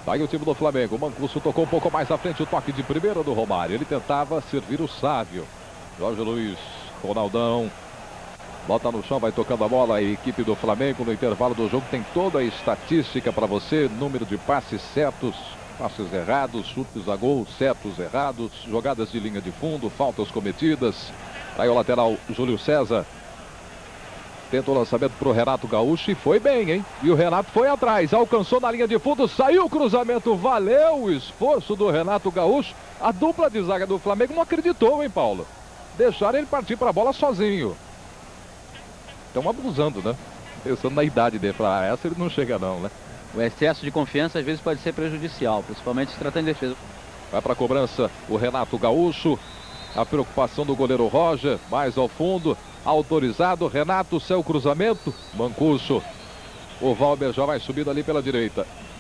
Tá aí o time do Flamengo. O Mancuso tocou um pouco mais à frente, o toque de primeira do Romário. Ele tentava servir o Sávio. Jorge Luiz, Ronaldão. Bota no chão, vai tocando a bola. A equipe do Flamengo no intervalo do jogo tem toda a estatística para você. Número de passes certos, passes errados, chutes a gol certos, errados, jogadas de linha de fundo, faltas cometidas. Aí o lateral Júlio César. Tenta o lançamento para o Renato Gaúcho e foi bem, hein? E o Renato foi atrás, alcançou na linha de fundo, saiu o cruzamento, valeu o esforço do Renato Gaúcho. A dupla de zaga do Flamengo não acreditou, hein, Paulo? Deixaram ele partir para a bola sozinho. Estão abusando, né? Pensando na idade dele, essa ele não chega não, né? O excesso de confiança às vezes pode ser prejudicial, principalmente se tratando de defesa. Vai para a cobrança o Renato Gaúcho. A preocupação do goleiro Roger, mais ao fundo. Autorizado, Renato, seu cruzamento. Mancuso. O Valber já vai subindo ali pela direita.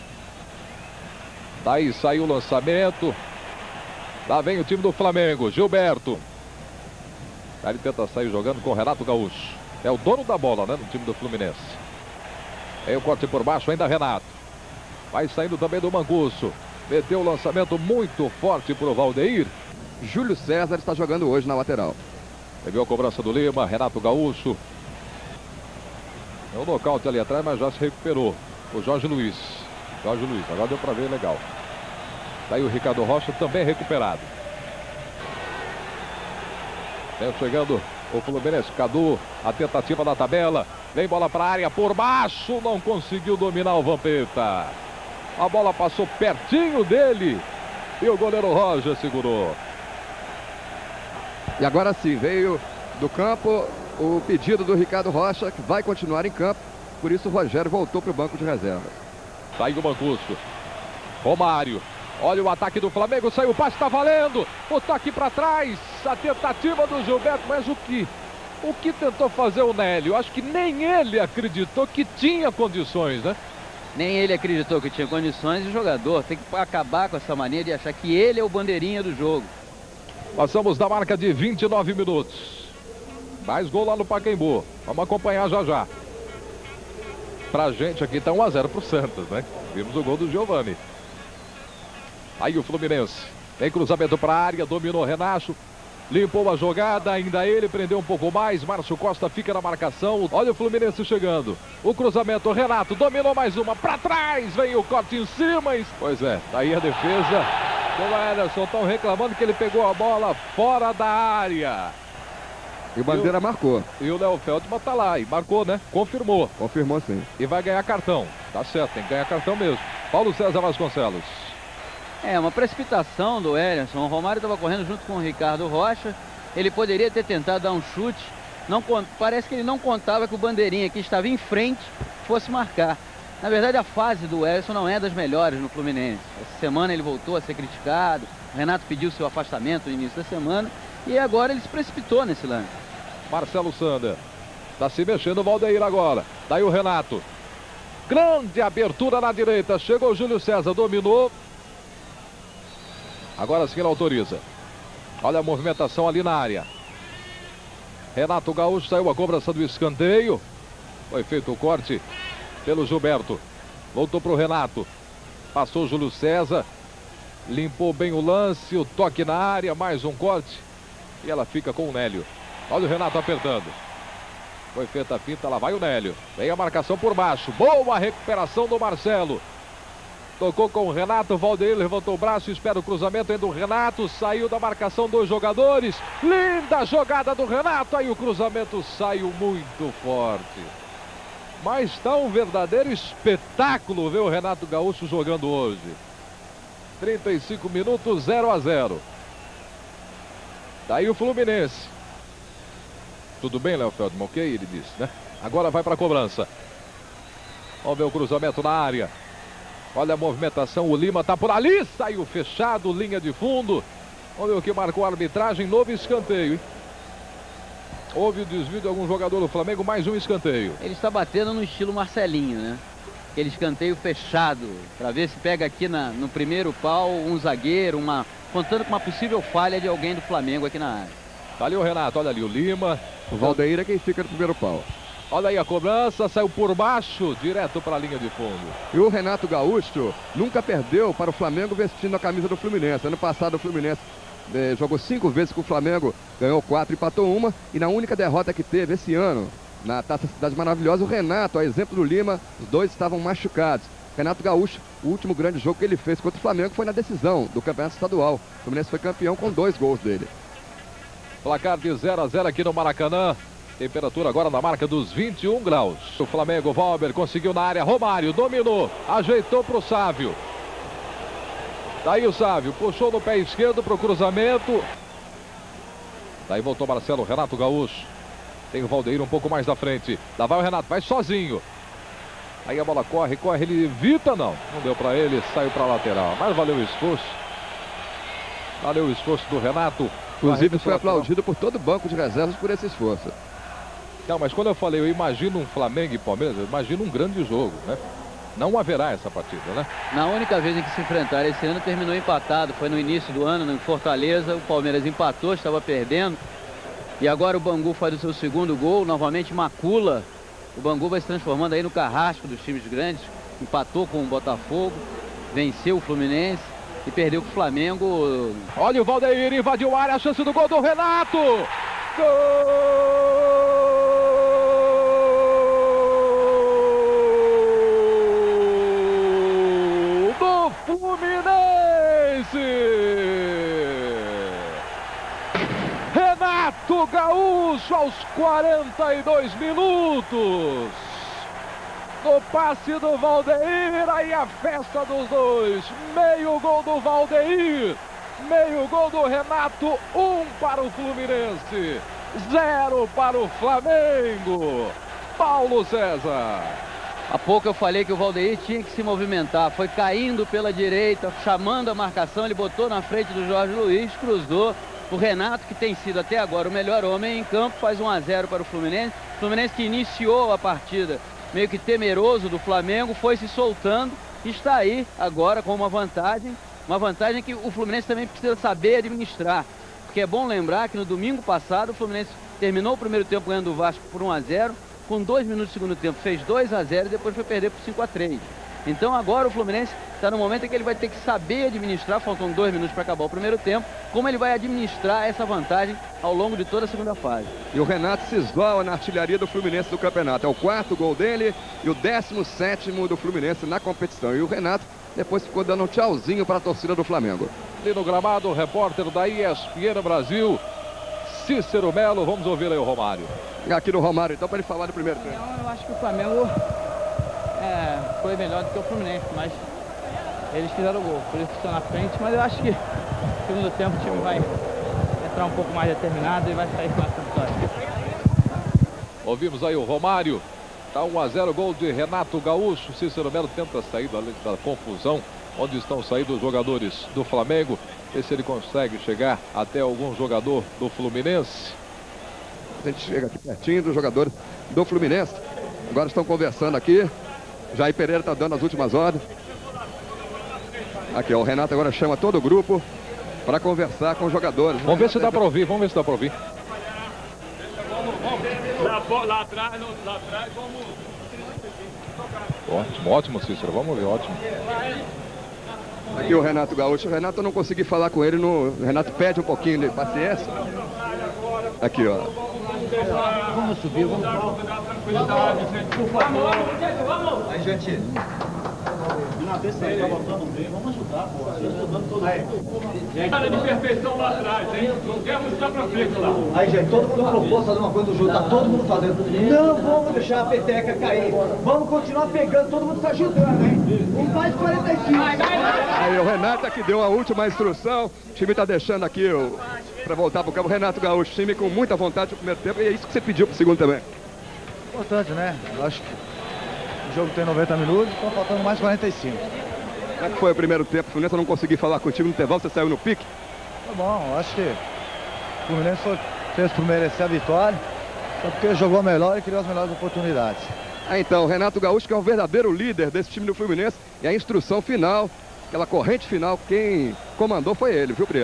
Daí saiu o lançamento. Lá vem o time do Flamengo, Gilberto. Aí ele tenta sair jogando com o Renato Gaúcho. É o dono da bola, né, no time do Fluminense. Aí o corte por baixo, ainda Renato. Vai saindo também do Mancuso. Meteu o lançamento muito forte para o Valdeir. Júlio César está jogando hoje na lateral. Teve a cobrança do Lima, Renato Gaúcho. É um nocaute ali atrás, mas já se recuperou. O Jorge Luiz. Agora deu para ver legal. Daí o Ricardo Rocha também recuperado. Vem chegando o Fluminense. Cadu, a tentativa da tabela. Vem bola para a área por baixo. Não conseguiu dominar o Vampeta. A bola passou pertinho dele. E o goleiro Roger segurou. E agora sim, veio do campo o pedido do Ricardo Rocha, que vai continuar em campo. Por isso o Rogério voltou para o banco de reserva. Saiu o Mancuso. Romário. Olha o ataque do Flamengo. Saiu o passe, está valendo. O toque para trás. A tentativa do Gilberto. Mas o que tentou fazer o Nélio? Acho que nem ele acreditou que tinha condições, né? Nem ele acreditou que tinha condições. E o jogador tem que acabar com essa mania de achar que ele é o bandeirinha do jogo. Passamos da marca de 29 minutos. Mais gol lá no Pacaembu. Vamos acompanhar já já. Pra gente aqui tá 1 a 0 pro Santos, né? Vimos o gol do Giovani. Aí o Fluminense. Tem cruzamento para a área, dominou Renato. Limpou a jogada, ainda ele prendeu um pouco mais. Márcio Costa fica na marcação. Olha o Fluminense chegando. O cruzamento, Renato dominou mais uma. Para trás, vem o corte em cima. Pois é, tá aí a defesa. O Ederson estão reclamando que ele pegou a bola fora da área. E o Bandeira marcou. E o Léo Feldman tá lá e marcou, né? Confirmou. Confirmou sim. E vai ganhar cartão. Tá certo, tem que ganhar cartão mesmo. Paulo César Vasconcelos. É uma precipitação do Ederson. O Romário estava correndo junto com o Ricardo Rocha. Ele poderia ter tentado dar um chute. Parece que ele não contava que o bandeirinha que estava em frente fosse marcar. Na verdade, a fase do Ederson não é das melhores no Fluminense. Essa semana ele voltou a ser criticado. O Renato pediu seu afastamento no início da semana. E agora ele se precipitou nesse lance. Marcelo Sander. Está se mexendo o Valdeir agora. Daí o Renato. Grande abertura na direita. Chegou o Júlio César, dominou. Agora sim ele autoriza. Olha a movimentação ali na área. Renato Gaúcho saiu a cobrança do escanteio. Foi feito o corte pelo Gilberto. Voltou para o Renato. Passou o Júlio César. Limpou bem o lance. O toque na área. Mais um corte. E ela fica com o Nélio. Olha o Renato apertando. Foi feita a finta. Lá vai o Nélio. Vem a marcação por baixo. Boa recuperação do Marcelo. Tocou com o Renato, o Valdeir levantou o braço, espera o cruzamento ainda do Renato, saiu da marcação dos jogadores, linda jogada do Renato, aí o cruzamento saiu muito forte. Mas está um verdadeiro espetáculo ver o Renato Gaúcho jogando hoje. 35 minutos, 0 a 0. Daí o Fluminense. Tudo bem, Léo Feldman, ok? Ele disse, né? Agora vai para a cobrança. Vamos ver o cruzamento na área. Olha a movimentação, o Lima tá por ali, saiu fechado, linha de fundo. Vamos ver o que marcou a arbitragem, novo escanteio, hein? Houve o desvio de algum jogador do Flamengo, mais um escanteio. Ele está batendo no estilo Marcelinho, né? Aquele escanteio fechado, para ver se pega aqui no primeiro pau um zagueiro, contando com uma possível falha de alguém do Flamengo aqui na área. Tá ali o Renato, olha ali o Lima. O Valdeir é quem fica no primeiro pau. Olha aí a cobrança, saiu por baixo, direto para a linha de fundo. E o Renato Gaúcho nunca perdeu para o Flamengo vestindo a camisa do Fluminense. Ano passado o Fluminense jogou 5 vezes com o Flamengo, ganhou 4, empatou 1. E na única derrota que teve esse ano, na Taça Cidade Maravilhosa, o Renato, a exemplo do Lima, os dois estavam machucados. Renato Gaúcho, o último grande jogo que ele fez contra o Flamengo foi na decisão do Campeonato Estadual. O Fluminense foi campeão com 2 gols dele. Placar de 0-0 aqui no Maracanã. Temperatura agora na marca dos 21 graus. O Flamengo, Valber conseguiu na área, Romário dominou, ajeitou para o Sávio. Daí o Sávio puxou no pé esquerdo para o cruzamento. Daí voltou Marcelo, Renato Gaúcho. Tem o Valdeir um pouco mais da frente. Lá vai o Renato, vai sozinho. Aí a bola corre, ele evita, não deu para ele, saiu para a lateral. Mas valeu o esforço. Valeu o esforço do Renato. Inclusive foi aplaudido por todo o banco de reservas por esse esforço. Não, mas quando eu falei, eu imagino um Flamengo e Palmeiras, eu imagino um grande jogo, né? Não haverá essa partida, né? Na única vez em que se enfrentaram esse ano, terminou empatado. Foi no início do ano, em Fortaleza. O Palmeiras empatou, estava perdendo. E agora o Bangu faz o seu segundo gol. Novamente macula. O Bangu vai se transformando aí no carrasco dos times grandes. Empatou com o Botafogo. Venceu o Fluminense. E perdeu com o Flamengo. Olha o Valdeir, invadiu a área, a chance do gol do Renato! Gol do Fluminense! Renato Gaúcho aos 42 minutos. No passe do Valdeir, aí a festa dos dois. Meio gol do Valdeir, meio gol do Renato, 1 para o Fluminense, 0 para o Flamengo. Paulo César. Há pouco eu falei que o Valdeir tinha que se movimentar. Foi caindo pela direita, chamando a marcação. Ele botou na frente do Jorge Luiz, cruzou. O Renato, que tem sido até agora o melhor homem em campo, faz 1-0 para o Fluminense. O Fluminense que iniciou a partida meio que temeroso do Flamengo, foi se soltando e está aí agora com uma vantagem que o Fluminense também precisa saber administrar, porque é bom lembrar que no domingo passado o Fluminense terminou o primeiro tempo ganhando o Vasco por 1-0, com 2 minutos do segundo tempo fez 2-0 e depois foi perder por 5-3. Então agora o Fluminense está no momento em que ele vai ter que saber administrar, faltam 2 minutos para acabar o primeiro tempo, como ele vai administrar essa vantagem ao longo de toda a segunda fase. E o Renato se esvoa na artilharia do Fluminense do campeonato. É o 4º gol dele e o 17º do Fluminense na competição. E o Renato depois ficou dando um tchauzinho para a torcida do Flamengo. Ali no gramado, o repórter da ESPN Brasil, Cícero Melo. Vamos ouvir aí o Romário. Aqui no Romário, então, para ele falar do primeiro tempo. Eu acho que o Flamengo foi melhor do que o Fluminense, mas eles fizeram o gol, por isso que estão na frente. Mas eu acho que no segundo tempo o time vai entrar um pouco mais determinado e vai sair com essa vitória. Ouvimos aí o Romário. Está 1-0, gol de Renato Gaúcho. Cícero Melo tenta sair da confusão onde estão saindo os jogadores do Flamengo. Ver se ele consegue chegar até algum jogador do Fluminense. A gente chega aqui pertinho dos jogadores do Fluminense. Agora estão conversando aqui. Jair Pereira está dando as últimas ordens. Aqui, ó, o Renato agora chama todo o grupo para conversar com os jogadores. Vamos ver se dá para ouvir, vamos ver se dá para ouvir. Lá atrás, vamos... Ótimo, ótimo, Cícero, vamos ver, ótimo. Aqui o Renato Gaúcho. O Renato, eu não consegui falar com ele. O Renato pede um pouquinho de paciência. Aqui, ó. Vamos subir, vamos. Por favor. Aí, gente. Não, deixa aí, tá voltando bem. Vamos ajudar, pô. Ajudando todo mundo. Nada de perfeição lá atrás, hein? Não queremos estar pra frente lá. Aí, gente, todo mundo propôs fazer uma coisa do jogo. Tá todo mundo fazendo. Não vamos deixar a peteca cair. Vamos continuar pegando, todo mundo se ajudando, hein? Um faz 45. Aí o Renato que deu a última instrução. O time tá deixando aqui para voltar pro campo. O Renato Gaúcho, time com muita vontade no primeiro tempo. E é isso que você pediu pro segundo também. Importante, né? Eu acho que o jogo tem 90 minutos, estão faltando mais 45. Como é que foi o primeiro tempo? O Fluminense, eu não consegui falar contigo no intervalo, você saiu no pique? Tá bom, eu acho que o Fluminense fez por merecer a vitória, só porque jogou melhor e criou as melhores oportunidades. Então, o Renato Gaúcho, que é o verdadeiro líder desse time do Fluminense, e a instrução final, aquela corrente final, quem comandou foi ele, viu, Preto?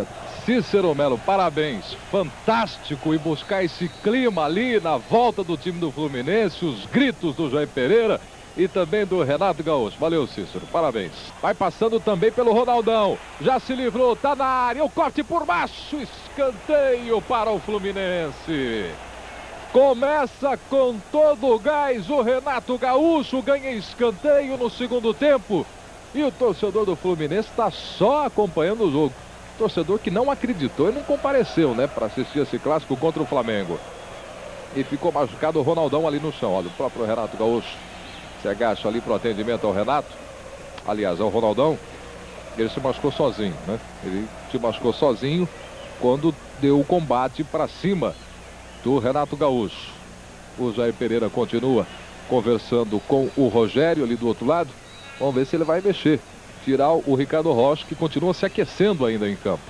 Cícero Melo, parabéns, fantástico, e buscar esse clima ali na volta do time do Fluminense, os gritos do Jair Pereira e também do Renato Gaúcho. Valeu, Cícero, parabéns. Vai passando também pelo Ronaldão, já se livrou, tá na área, o corte por baixo, escanteio para o Fluminense. Começa com todo o gás o Renato Gaúcho, ganha escanteio no segundo tempo. E o torcedor do Fluminense está só acompanhando o jogo. Torcedor que não acreditou e não compareceu, né, para assistir esse clássico contra o Flamengo. E ficou machucado o Ronaldão ali no chão. Olha, o próprio Renato Gaúcho se agacha ali para o atendimento ao Renato. Aliás, ao Ronaldão. Ele se machucou sozinho, né? Ele se machucou sozinho quando deu o combate para cima do Renato Gaúcho. O Jair Pereira continua conversando com o Rogério ali do outro lado. Vamos ver se ele vai mexer. Tirar o Ricardo Rocha, que continua se aquecendo ainda em campo.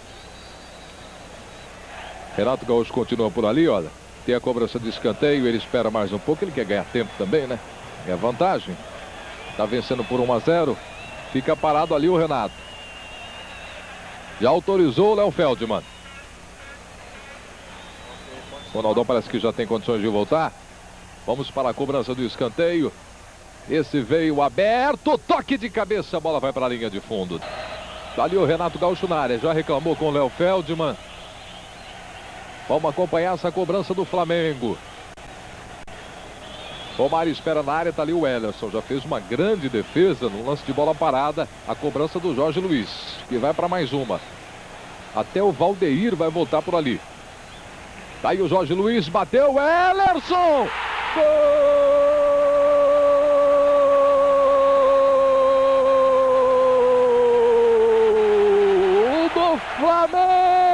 Renato Gaúcho continua por ali, olha. Tem a cobrança de escanteio, ele espera mais um pouco, ele quer ganhar tempo também, né? É vantagem. Tá vencendo por 1-0. Fica parado ali o Renato. Já autorizou o Léo Feldman. O Ronaldão parece que já tem condições de voltar. Vamos para a cobrança do escanteio. Esse veio aberto, toque de cabeça, a bola vai para a linha de fundo. Tá ali o Renato Gaúcho na área, já reclamou com o Léo Feldman. Vamos acompanhar essa cobrança do Flamengo. Romário espera na área, tá ali o Ellerson, já fez uma grande defesa no lance de bola parada. A cobrança do Jorge Luiz, que vai para mais uma. Até o Valdeir vai voltar por ali. Tá aí o Jorge Luiz, bateu, Ellerson! Gol do Flamengo!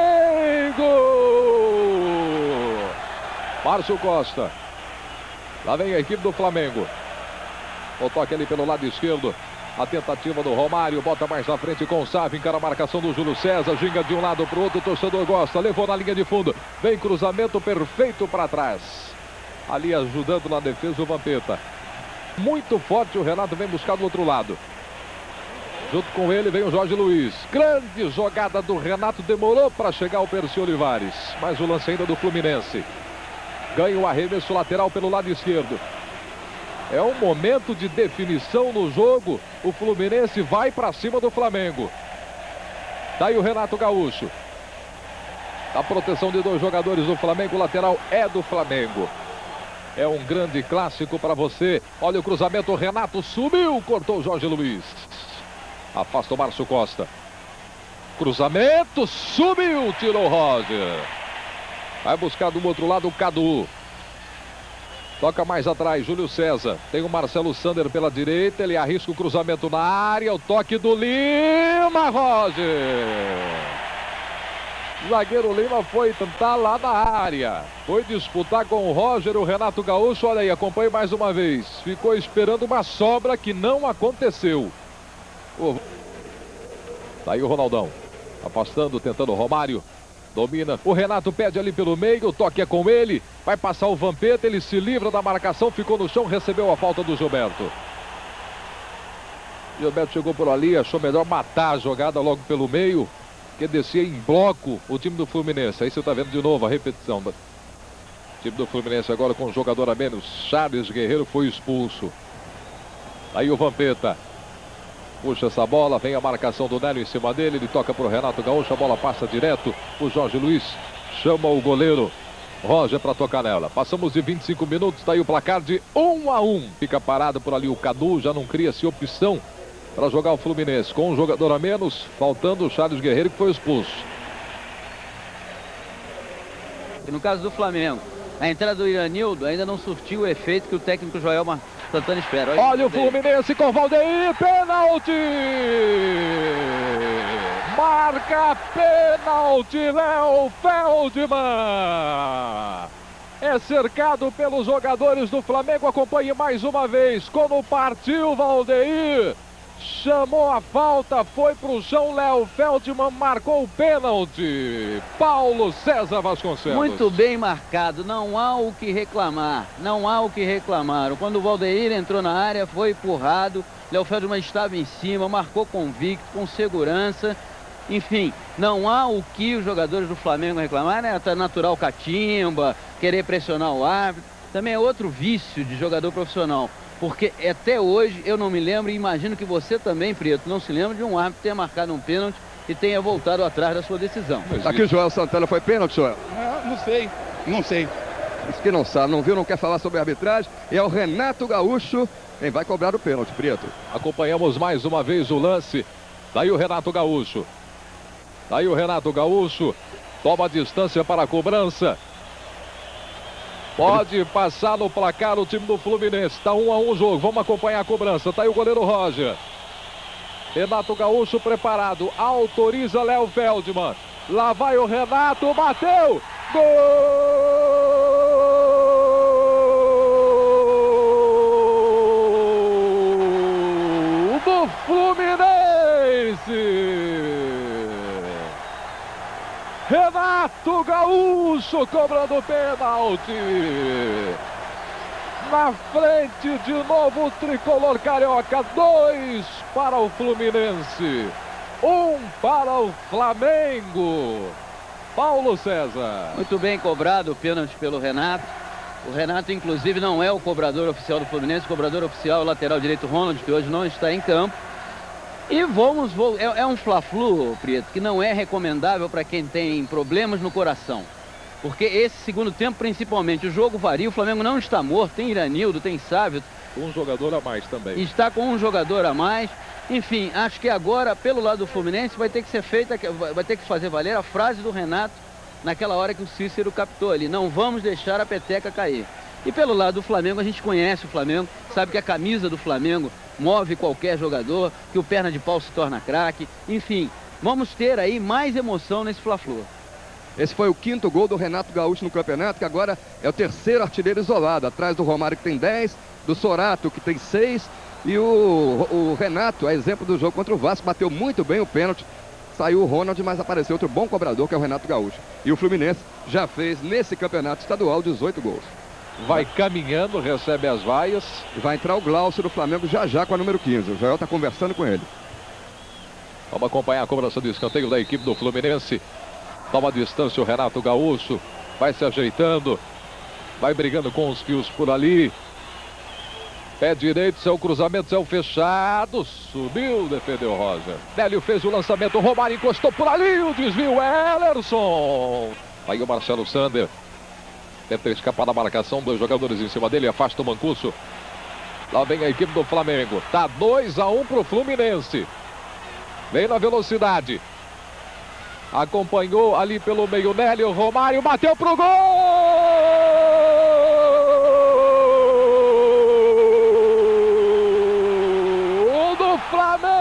Márcio Costa. Lá vem a equipe do Flamengo. O toque ali pelo lado esquerdo. A tentativa do Romário, bota mais na frente com o Sávio, encara a marcação do Júlio César, ginga de um lado para o outro, o torcedor gosta, levou na linha de fundo, vem cruzamento perfeito para trás. Ali ajudando na defesa o Vampeta. Muito forte o Renato, vem buscar do outro lado. Junto com ele vem o Jorge Luiz. Grande jogada do Renato, demorou para chegar o Percy Olivares. Mas o lance ainda do Fluminense. Ganha o arremesso lateral pelo lado esquerdo. É um momento de definição no jogo. O Fluminense vai para cima do Flamengo. Daí o Renato Gaúcho. A proteção de dois jogadores do Flamengo. O lateral é do Flamengo. É um grande clássico para você. Olha o cruzamento. O Renato subiu. Cortou o Jorge Luiz. Afasta o Márcio Costa. Cruzamento. Subiu. Tirou o Roger. Vai buscar do outro lado o Cadu. Toca mais atrás, Júlio César. Tem o Marcelo Sander pela direita. Ele arrisca o cruzamento na área. O toque do Lima, Roger. O zagueiro Lima foi tentar lá na área. Foi disputar com o Roger, o Renato Gaúcho. Olha aí, acompanhe mais uma vez. Ficou esperando uma sobra que não aconteceu. Tá aí o Ronaldão. Afastando, tentando o Romário. Domina, o Renato pede ali pelo meio, o toque é com ele, vai passar o Vampeta, ele se livra da marcação, ficou no chão, recebeu a falta do Gilberto. Gilberto chegou por ali, achou melhor matar a jogada logo pelo meio, que descia em bloco o time do Fluminense. Aí você está vendo de novo a repetição. O time do Fluminense agora com um jogador a menos, Charles Guerreiro foi expulso. Aí o Vampeta. Puxa essa bola, vem a marcação do Nélio em cima dele, ele toca para o Renato Gaúcho, a bola passa direto, o Jorge Luiz chama o goleiro Roger para tocar nela. Passamos de 25 minutos, está aí o placar de 1-1. Fica parado por ali o Cadu, já não cria-se opção para jogar o Fluminense. Com um jogador a menos, faltando o Charles Guerreiro, que foi expulso. E no caso do Flamengo, a entrada do Iranildo ainda não surtiu o efeito que o técnico Joel Santana espera. Olha o Fluminense com Valdeir, pênalti! Marca pênalti, Léo Feldman! É cercado pelos jogadores do Flamengo, acompanhe mais uma vez, como partiu Valdeir, chamou a falta, foi pro chão, Léo Feldman marcou o pênalti. Paulo César Vasconcelos. Muito bem marcado, não há o que reclamar, não há o que reclamar. Quando o Valdeir entrou na área, foi empurrado, Léo Feldman estava em cima, marcou convicto, com segurança. Enfim, não há o que os jogadores do Flamengo reclamar, né? Tá natural catimba, querer pressionar o árbitro. Também é outro vício de jogador profissional. Porque até hoje eu não me lembro, e imagino que você também, Prieto, não se lembra de um árbitro ter marcado um pênalti e tenha voltado atrás da sua decisão. Aqui o Joel Santana foi pênalti, Joel? Não sei, não sei. Isso que não sabe, não viu, não quer falar sobre a arbitragem. E é o Renato Gaúcho quem vai cobrar o pênalti, Prieto. Acompanhamos mais uma vez o lance. Daí o Renato Gaúcho. Daí o Renato Gaúcho toma a distância para a cobrança. Pode passar no placar o time do Fluminense. Está 1 a 1 o jogo. Vamos acompanhar a cobrança. Tá aí o goleiro Roger. Renato Gaúcho preparado. Autoriza Léo Feldman. Lá vai o Renato. Bateu. Gol do Fluminense. Renato Gaúcho cobrando pênalti. Na frente de novo o tricolor carioca. 2 para o Fluminense. 1 para o Flamengo. Paulo César. Muito bem cobrado o pênalti pelo Renato. O Renato, inclusive, não é o cobrador oficial do Fluminense. O cobrador oficial é o lateral direito Ronald, que hoje não está em campo. E é um Fla-Flu, Prieto, que não é recomendável para quem tem problemas no coração. Porque esse segundo tempo, principalmente, o jogo varia, o Flamengo não está morto, tem Iranildo, tem Sávio. Um jogador a mais também. Está com um jogador a mais. Enfim, acho que agora, pelo lado do Fluminense, vai ter que ser feita, vai ter que fazer valer a frase do Renato naquela hora que o Cícero captou ali. Não vamos deixar a peteca cair. E pelo lado do Flamengo, a gente conhece o Flamengo, sabe que a camisa do Flamengo move qualquer jogador, que o perna de pau se torna craque. Enfim, vamos ter aí mais emoção nesse Fla-Flu. Esse foi o 5º gol do Renato Gaúcho no campeonato, que agora é o 3º artilheiro isolado, atrás do Romário, que tem 10, do Sorato, que tem 6, e o Renato, a exemplo do jogo contra o Vasco, bateu muito bem o pênalti. Saiu o Ronald, mas apareceu outro bom cobrador, que é o Renato Gaúcho. E o Fluminense já fez, nesse campeonato estadual, 18 gols. Vai caminhando, recebe as vaias. E vai entrar o Glaucio do Flamengo já com a número 15. O Joel está conversando com ele. Vamos acompanhar a cobrança do escanteio da equipe do Fluminense. Toma a distância o Renato Gaúcho. Vai se ajeitando. Vai brigando com os fios por ali. Pé direito, céu cruzamento, céu fechado. Subiu, defendeu Roger. Nélio fez o lançamento, o Romário encostou por ali. O desvio, Ellerson. Aí o Marcelo Sander. Tenta escapar da marcação, 2 jogadores em cima dele, afasta o Mancuso. Lá vem a equipe do Flamengo. Tá 2 a 1 pro Fluminense. Vem na velocidade. Acompanhou ali pelo meio Nélio, Romário bateu pro gol! Do Flamengo!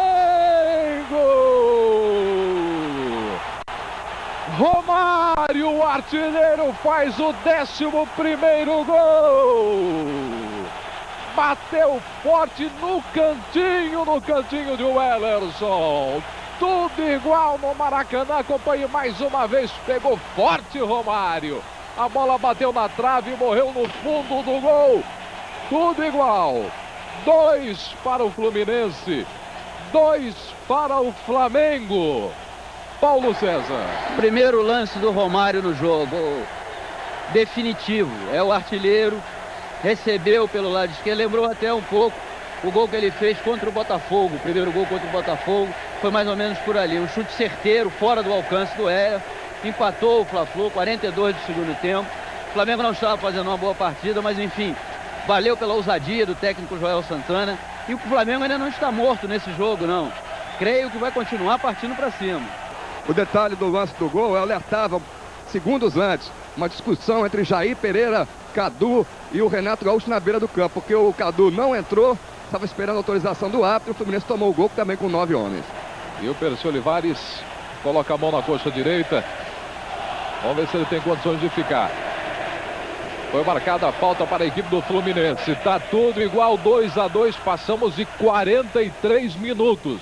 Romário, o artilheiro, faz o 11º gol. Bateu forte no cantinho de Ellerson. Tudo igual no Maracanã, acompanhe mais uma vez, pegou forte Romário. A bola bateu na trave e morreu no fundo do gol. Tudo igual. 2 para o Fluminense, 2 para o Flamengo. Paulo César. Primeiro lance do Romário no jogo, definitivo, é o artilheiro, recebeu pelo lado esquerdo, lembrou até um pouco o gol que ele fez contra o Botafogo, o primeiro gol contra o Botafogo, foi mais ou menos por ali, um chute certeiro, fora do alcance do Éder, empatou o Fla-Flu, 42 do segundo tempo, o Flamengo não estava fazendo uma boa partida, mas enfim, valeu pela ousadia do técnico Joel Santana, e o Flamengo ainda não está morto nesse jogo, não, creio que vai continuar partindo para cima. O detalhe do lance do gol, eu alertava segundos antes, uma discussão entre Jair Pereira, Cadu e o Renato Gaúcho na beira do campo, porque o Cadu não entrou, estava esperando a autorização do árbitro, o Fluminense tomou o gol também com 9 homens. E o Percy Olivares coloca a mão na coxa direita, vamos ver se ele tem condições de ficar. Foi marcada a falta para a equipe do Fluminense, tá tudo igual, 2 a 2, passamos de 43 minutos.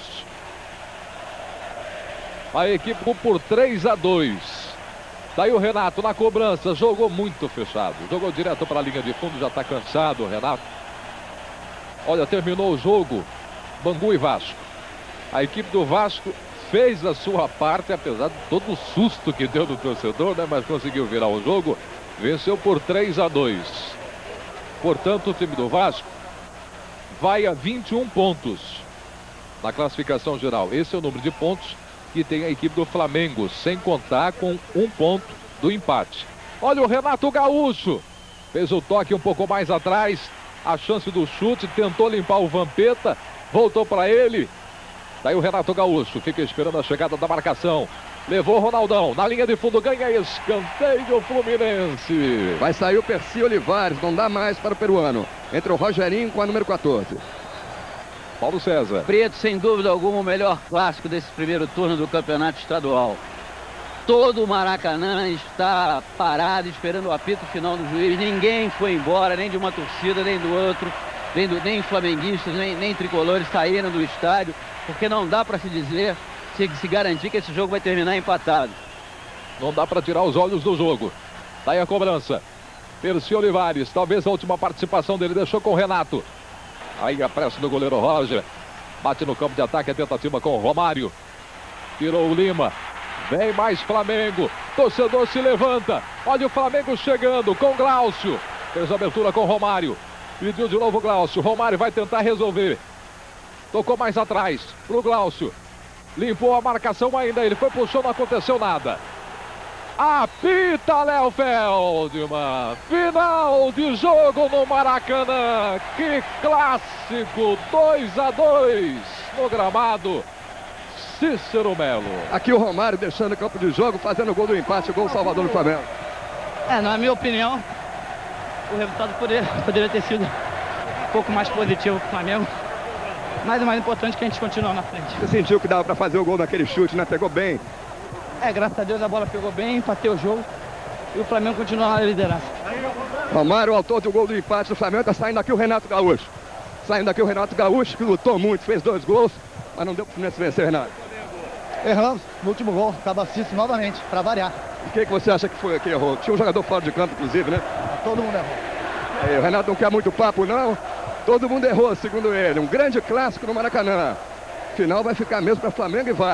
A equipe por 3 a 2. Daí o Renato na cobrança, jogou muito fechado. Jogou direto para a linha de fundo, já está cansado o Renato. Olha, terminou o jogo, Bangu e Vasco. A equipe do Vasco fez a sua parte, apesar de todo o susto que deu no torcedor, né? Mas conseguiu virar o jogo, venceu por 3-2. Portanto, o time do Vasco vai a 21 pontos na classificação geral. Esse é o número de pontos que tem a equipe do Flamengo, sem contar com 1 ponto do empate. Olha o Renato Gaúcho, fez o toque um pouco mais atrás, a chance do chute, tentou limpar o Vampeta, voltou para ele. Daí o Renato Gaúcho fica esperando a chegada da marcação. Levou o Ronaldão, na linha de fundo, ganha escanteio Fluminense. Vai sair o Percy Olivares, não dá mais para o peruano. Entre o Rogerinho com a número 14. Paulo César. Preto, sem dúvida alguma, o melhor clássico desse primeiro turno do campeonato estadual. Todo o Maracanã está parado, esperando o apito final do juiz. Ninguém foi embora, nem de uma torcida, nem do outro. Nem flamenguistas, nem tricolores saíram do estádio, porque não dá para se dizer, se garantir que esse jogo vai terminar empatado. Não dá para tirar os olhos do jogo. Daí a cobrança. Percy Olivares, talvez a última participação dele, deixou com o Renato. Aí a pressa do goleiro Roger. Bate no campo de ataque, a tentativa com o Romário. Tirou o Lima. Vem mais Flamengo. Torcedor se levanta. Olha o Flamengo chegando com Glaucio. Fez a abertura com o Romário. Pediu de novo o Glaucio. Romário vai tentar resolver. Tocou mais atrás pro Glaucio. Limpou a marcação ainda. Ele foi pro chão, não aconteceu nada. Apita Léo Feldman. Final de jogo no Maracanã. Que clássico. 2-2 no gramado Cícero Melo. Aqui o Romário deixando o campo de jogo, fazendo o gol do empate, o gol salvador do Flamengo. Na minha opinião, o resultado poderia ter sido um pouco mais positivo para o Flamengo. Mas o mais importante é que a gente continua na frente. Você sentiu que dava para fazer o gol naquele chute, né? Pegou bem. Graças a Deus a bola pegou bem, empatei o jogo e o Flamengo continua na liderança. Romário, o autor do gol do empate do Flamengo, está saindo aqui o Renato Gaúcho. Saindo aqui o Renato Gaúcho, que lutou muito, fez 2 gols, mas não deu para o Fluminense vencer, Renato. Erramos no último gol, cabacice novamente, para variar. O que você acha que foi que errou? Tinha um jogador fora de campo, inclusive, né? Todo mundo errou. O Renato não quer muito papo, não. Todo mundo errou, segundo ele. Um grande clássico no Maracanã. Final vai ficar mesmo para Flamengo e Vasco.